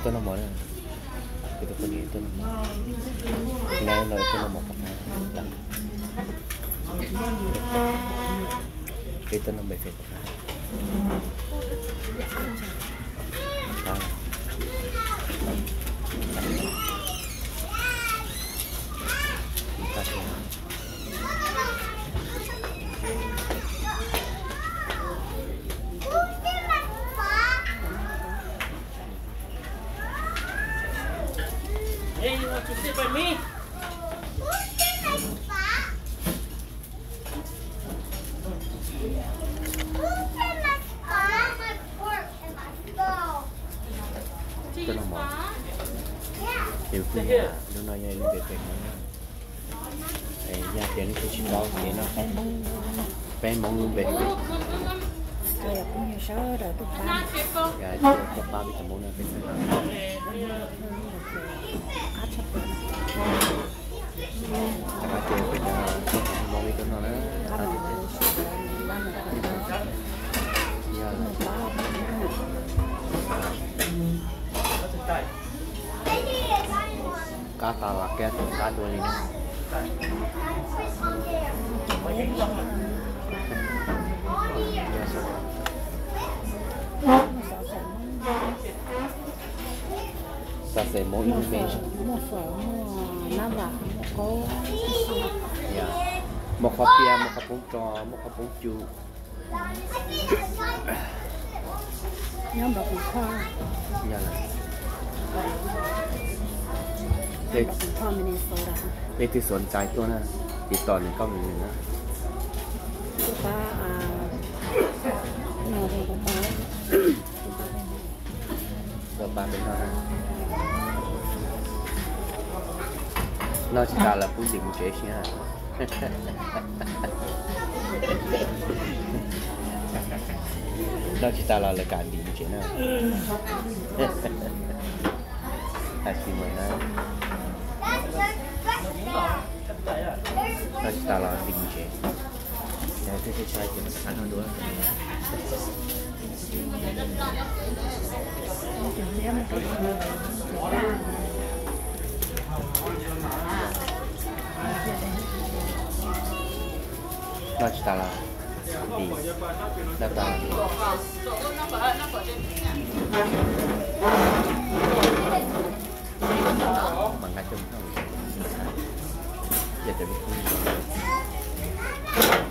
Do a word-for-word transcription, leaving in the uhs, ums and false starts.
tôi nó mở này cái tôi nghĩ tôi nó mở này lời tôi nó mở cái tôi nó bị phê Hey, you want to sit by me? tôi nó mở nhiều khi là lúc nào như về về nó gia tiền cái chuyện đó thì nó bé mong luôn về tôi cũng như sáu rồi tôi ba gà cho cho ba bị tầm bốn là cái các bạn chơi cái mong đi cái nó nó cá tàu là cái cá đuôi này sa sẽ mỗi invention một phở một năm bạc một cô yeah một cà phê một cà phê trò một cà phê chu nhóm bạc cũng khoa yeah đâyพ่อไม่ได้โซดาเลขที่สนใจตัวนะติดต่อหนึ่งเก้าหนึ่งหนึ่งนะป้าอ่าหนูเป็นป้าเดี๋ยวปาเป็นเท่านั้นนอกจากการละผู้หญิงเจ๊ชี้ฮะนอกจากเราละการดีเจ๊นะอาชีพเหมือนนะเราจะตาเราดิ้งเจแต่ที่ใช้เป็นสารนด้วยเราจะตาเราดีแล้วตาดีbằng cách chung thôi giờจะมี